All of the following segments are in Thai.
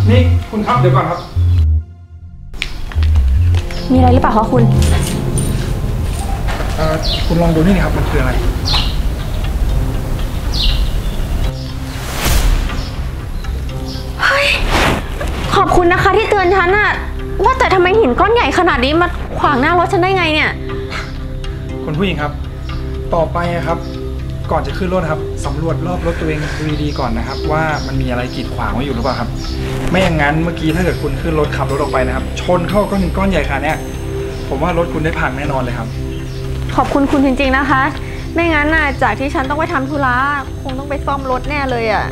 นี่คุณครับเดี๋ยวก่อนครับมีอะไรหรือเปล่าคะคุณคุณลองดูนี่นะครับมันคืออะไรเฮ้ยขอบคุณนะคะที่เตือนฉันอะว่าแต่ทำไมหินก้อนใหญ่ขนาดนี้มาขวางหน้ารถฉันได้ไงเนี่ยคุณผู้หญิงครับต่อไปครับก่อนจะขึ้นรถครับสำรวจรอบรถตัวเองดีๆก่อนนะครับว่ามันมีอะไรกีดขวางไว้อยู่หรือเปล่าครับไม่อย่างนั้นเมื่อกี้ถ้าเกิดคุณขึ้นรถขับรถออกไปนะครับชนเข้าก้อนหินก้อนใหญ่ขนาดนี้ผมว่ารถคุณได้พังแน่นอนเลยครับขอบคุณคุณจริงๆนะคะไม่งั้นน่ะจากที่ฉันต้องไปทำธุระคงต้องไปซ่อมรถแน่เลยอ่ะ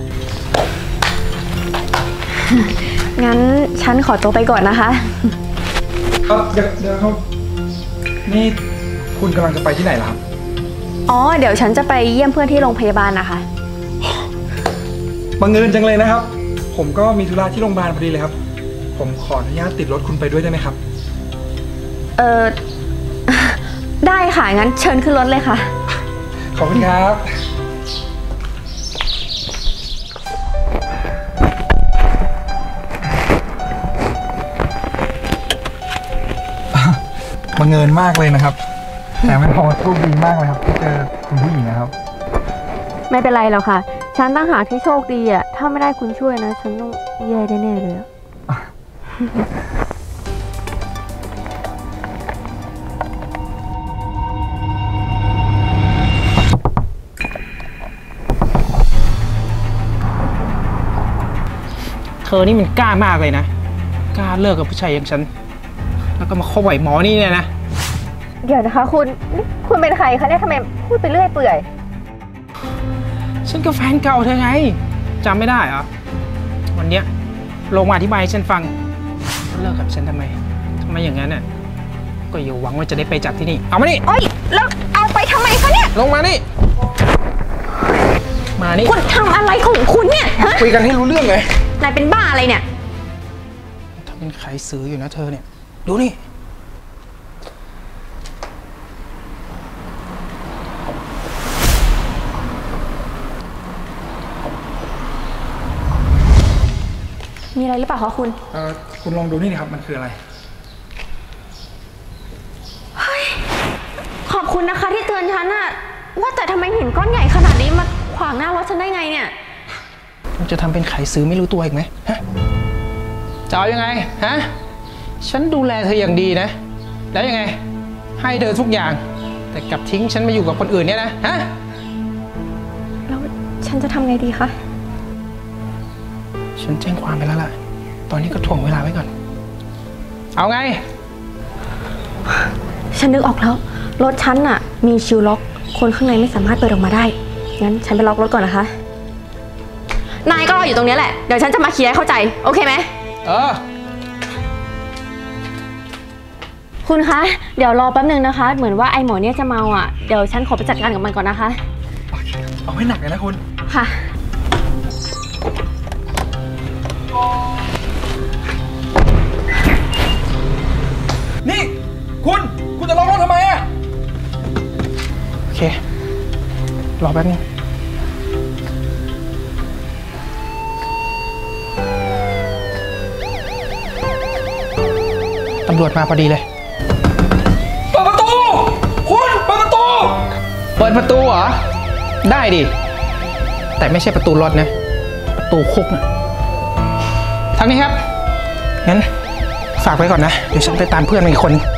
งั้นฉันขอตัวไปก่อนนะคะเดี๋ยวครับนี่คุณกำลังจะไปที่ไหนล่ะครับอ๋อเดี๋ยวฉันจะไปเยี่ยมเพื่อนที่โรงพยาบาลนะคะบังเอิญจังเลยนะครับผมก็มีธุระที่โรงพยาบาลพอดีเลยครับผมขออนุญาตติดรถคุณไปด้วยได้ไหมครับได้ค่ะงั้นเชิญขึ้นรถเลยค่ะขอบคุณครับบังเอิญมากเลยนะครับแต่ไม่พอโชคดีมากเลยครับที่เจอคุณผู้หญิงนะครับไม่เป็นไรหรอกค่ะฉันตั้งหากที่โชคดีอ่ะถ้าไม่ได้คุณช่วยนะฉันต้องแย่แน่ๆเลยเธอนี่มันกล้ามากเลยนะกล้าเลิกกับผู้ชายอย่างฉันแล้วก็มาคบไอ้หมอนี่เนี่ยนะเดี๋ยวนะคะคุณเป็นใครคะเนี่ยทำไมพูดไปเรื่อยเปื่อยฉันก็แฟนเก่าเธอไงจำไม่ได้เหรอวันเนี้ยลงมาอธิบายให้ฉันฟังเลิกกับฉันทำไมอย่างนั้นน่ะก็อย่าหวังว่าจะได้ไปจากที่นี่เอามานี่เอ้ยแล้วเอาไปทำไมคะเนี่ยลงมานี่มานี่คุณทำอะไรของคุณเนี่ยคุยกันให้รู้เรื่องเลยนายเป็นบ้าอะไรเนี่ยถ้าเป็นใครซื้ออยู่นะเธอเนี่ยดูนี่มีอะไรหรือเปล่าคะคุณคุณลองดูนี่นะครับมันคืออะไรเฮ้ยขอบคุณนะคะที่เตือนฉันอะว่าแต่ทำไมหินก้อนใหญ่ขนาดนี้มาขวางหน้ารถฉันได้ไงเนี่ยมันจะทำเป็นไขซื้อไม่รู้ตัวอีกไหมฮะจะเอายังไงฮะฉันดูแลเธออย่างดีนะแล้วยังไงให้เธอทุกอย่างแต่กลับทิ้งฉันมาอยู่กับคนอื่นเนี่ยนะฮะแล้วฉันจะทำไงดีคะฉันแจ้งความไปแล้วล่ะตอนนี้ก็ถ่วงเวลาไว้ก่อนเอาไงฉันนึกออกแล้วรถฉันน่ะมีชิลล็อกคนข้างในไม่สามารถเปิดออกมาได้งั้นฉันไปล็อกรถก่อนนะคะนายก็รออยู่ตรงนี้แหละเดี๋ยวฉันจะมาเคลียร์ให้เข้าใจโอเคไหมคุณคะเดี๋ยวรอแป๊บนึงนะคะเหมือนว่าไอหมอเนี่ยจะเมาอ่ะเดี๋ยวฉันขอไปจัดการกับมันก่อนนะคะเอาให้หนักเลยนะคุณค่ะนี่คุณจะล็อกรถทำไมอ่ะโอเครอแป๊บนึงตำรวจมาพอดีเลยเปิดประตูคุณเปิดประตูเปิดประตูเหรอได้ดิแต่ไม่ใช่ประตูรถนะประตูคุกนะทางนี้ครับงั้นฝากไว้ก่อนนะเดี๋ยวฉันไปตามเพื่อนมาอีกคน